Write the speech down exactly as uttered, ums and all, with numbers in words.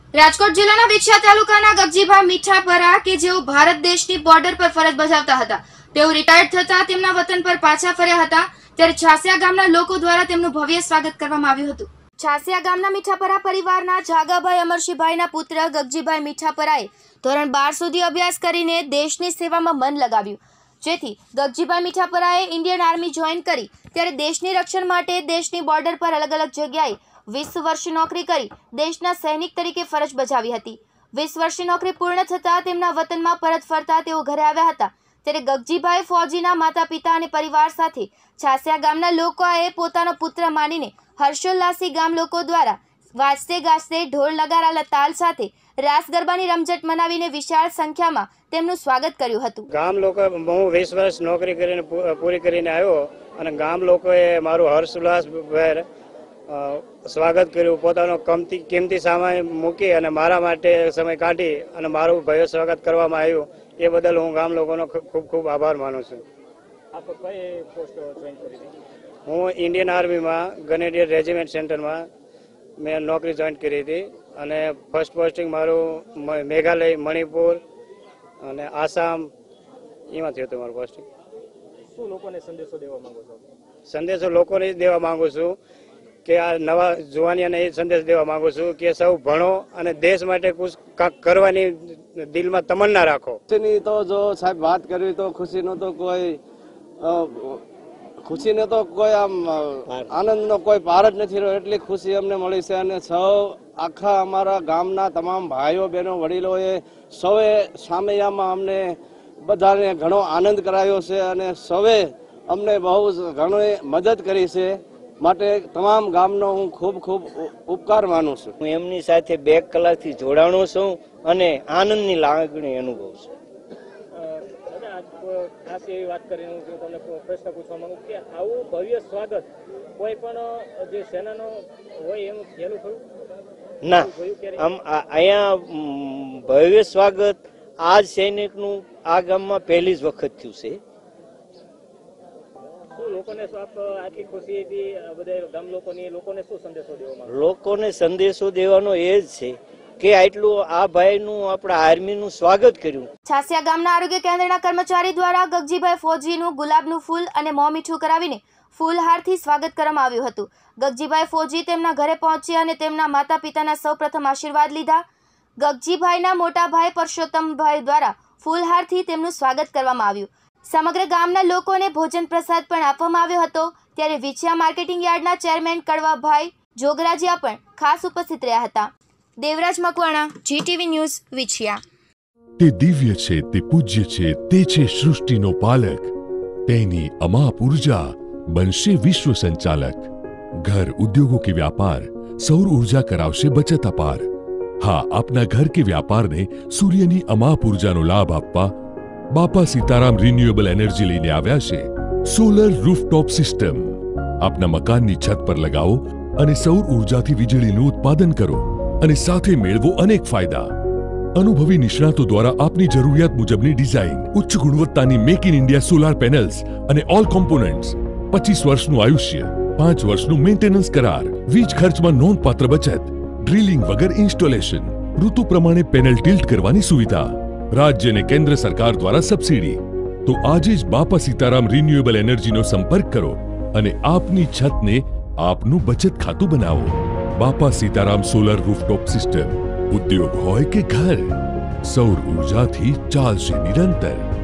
રાજકોટ જિલ્લાના વિછિયા તાલુકાના ગગજીભાઈ મીઠાપરા કે જેઓ ભારત દેશની બોર્ડર પર ફરજ બજાવતા હતા, તેઓ રિટાયર્ડ થતા તેમના વતન પર પાછા ફર્યા હતા, ત્યારે છાસિયા ગામના લોકો દ્વારા તેમનું ભવ્ય સ્વાગત કરવામાં આવ્યું હતું। છાસિયા ગામના મીઠાપરા પરિવારના જાગાભાઈ અમરશીભાઈના પુત્ર ગગજીભાઈ મીઠાપરાએ ધોરણ બાર સુધી અભ્યાસ કરીને દેશની સેવામાં મન લગાવ્યું, જેથી ગગજીભાઈ મીઠાપરાએ ઇન્ડિયન આર્મી જોઈન કરી ત્યારે દેશની રક્ષણ માટે દેશની બોર્ડર પર અલગ અલગ જગ્યાએ વીસ વર્ષ નોકરી કરી દેશના સૈનિક તરીકે ફરજ બજાવી હતી। વીસ વર્ષની નોકરી પૂર્ણ થતાં તેમના વતનમાં પરત ફરતા તેઓ ઘરે આવ્યા હતા, ત્યારે ગગજીભાઈ ફૌજીના માતા પિતા અને પરિવાર સાથે છાસિયા ગામના લોકોએ પોતાનો પુત્ર માનીને હર્ષોલ્લાસી ગામ લોકો દ્વારા વાજતે ગાજતે ઢોલ નગારા તાલ સાથે રાસ ગરબાની રમઝટ મનાવીને વિશાળ સંખ્યામાં તેમનું સ્વાગત કર્યું હતું। ગામ લોકો હું વીસ વર્ષ નોકરી કરીને પૂરી કરીને આવ્યો અને ગામ લોકોએ મારું હર્ષોલ્લાસભેર સ્વાગત કર્યું, પોતાનો કિંમતી કિંમતી સમય મૂકી અને મારા માટે સમય કાઢી અને મારું ભવ્ય સ્વાગત કરવામાં આવ્યું, એ બદલ હું ગામ લોકોનો ખૂબ ખૂબ આભાર માનું છું। આપ કઈ પોસ્ટ જોઈન કરી હતી? હું ઇન્ડિયન આર્મીમાં ગ્રેનેડિયર રેજિમેન્ટ સેન્ટરમાં મેં નોકરી જોઈન કરી હતી અને ફર્સ્ટ પોસ્ટિંગ મારું મેઘાલય, મણિપુર અને આસામ એમાં થયું હતું મારું પોસ્ટિંગ। શું લોકોને સંદેશો દેવા માંગો છો? સંદેશો લોકોને દેવા માંગુ છું કે આ નવા જુવાનિયાને એ સંદેશ દેવા માંગુ છું કે સૌ ભણો અને દેશ માટે કુછ કાંક કરવાની દિલમાં તમન્ના રાખો। ખુશીની તો જો સાહેબ વાત કરવી તો ખુશીનો તો કોઈ ખુશીનો તો કોઈ આમ આનંદનો કોઈ પાર જ નથી રહ્યો, એટલી ખુશી અમને મળી છે। અને સૌ આખા અમારા ગામના તમામ ભાઈઓ બહેનો વડીલોએ સૌએ સામૈયામાં અમને બધાને ઘણો આનંદ કરાયો છે અને સૌએ અમને બહુ ઘણી મદદ કરી છે, માટે તમામ ગામનો હું ખૂબ ખૂબ ઉપકાર માનું છું। હું એમની સાથે બે કલાકથી જોડાણો છું અને આનંદની લાગણી અનુભવું છું। ખાસ એવી વાત કરીને હું તમને પ્રશ્ન પૂછવા માંગુ કે આવું ભવ્ય સ્વાગત કોઈ પણ જે સેનાનો હોય એનું થયેલું ખરું? ના, આમ અહીંયા ભવ્ય સ્વાગત આ સૈનિકનું આ ગામમાં પહેલી જ વખત થયું છે। લોકોને સંદેશો દેવાનો એ જ છે કે આટલું આ ભાઈનું આપણા આર્મીનું સ્વાગત કર્યું। છાસિયા ગામના આરોગ્ય કેન્દ્રના કર્મચારી દ્વારા ગગજીભાઈ ફૌજીનું ગુલાબનું ફૂલ અને મોં મીઠું કરાવીને ફૂલહારથી સ્વાગત કરવામાં આવ્યું હતું। ગગજીભાઈ ફૌજી તેમના ઘરે પહોંચ્યા અને તેમના માતા પિતાના સૌપ્રથમ આશીર્વાદ લીધા। ગગજીભાઈના મોટા ભાઈ પરસોત્તમભાઈ દ્વારા ફૂલહારથી તેમનું સ્વાગત કરવામાં આવ્યું। સમગ્ર ગામના લોકોને ભોજન પ્રસાદ પણ આપવામાં આવ્યો હતો, ત્યારે વિછિયા માર્કેટિંગ યાર્ડના ચેરમેન કડવાભાઈ જોગરાજીયા પણ ખાસ ઉપસ્થિત રહ્યા હતા। Devraj Makwana, GTV news, Vichhiya. તે દિવ્ય છે, તે પૂજ્ય છે, તે છે સૃષ્ટિનો પાલક, તેની અમાપ ઉર્જા બનશે વિશ્વ સંચાલક। ઘર ઉદ્યોગો કે व्यापार સૌર ઉર્જા કરાવશે બચત અપાર। હા, આપના ઘર કે વ્યાપારને સૂર્યની અમાપ ઉર્જાનો લાભ આપવા બાપા સીતારામ રિન્યુએબલ એનર્જી લઈને આવ્યા છે સોલર રૂફટોપ સિસ્ટમ। આપના મકાનની છત પર લગાવો અને સૌર ઉર્જાથી વીજળીનું ઉત્પાદન કરો અને સાથે મેળવો અનેક ફાયદા। અનુભવી નિષ્ણાતો દ્વારા આપની જરૂરિયાત મુજબની ડિઝાઇન, ઉચ્ચ ગુણવત્તાની make in India solar panels અને ઓલ કોમ્પોનન્ટ્સ, પચીસ વર્ષનું આયુષ્ય, પાંચ વર્ષનું મેન્ટેનન્સ કરાર, વીજ ખર્ચમાં નોંધપાત્ર બચત, ડ્રિલિંગ વગર ઇન્સ્ટોલેશન, ઋતુ પ્રમાણે પેનલ ટિલ્ટ કરવાની સુવિધા, રાજ્ય અને કેન્દ્ર સરકાર દ્વારા સબસિડી। તો આજે જ બાપા સીતારામ રિન્યુએબલ એનર્જીનો સંપર્ક કરો અને આપની છતને આપનું બચત ખાતું બનાવો। બાપા સીતારામ સોલર રૂફટોપ સિસ્ટમ, ઉદ્યોગ હોય કે ઘર, સૌર ઉર્જાથી ચાલશે નિરંતર।